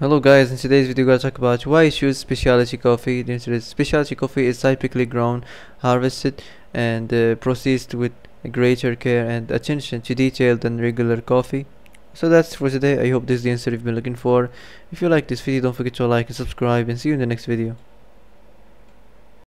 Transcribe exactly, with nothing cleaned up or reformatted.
Hello guys, in today's video we're gonna talk about why choose specialty coffee. The answer is specialty coffee is typically grown, harvested and uh, processed with greater care and attention to detail than regular coffee. So that's for today. I hope this is the answer you've been looking for. If you like this video, don't forget to like and subscribe, and see you in the next video.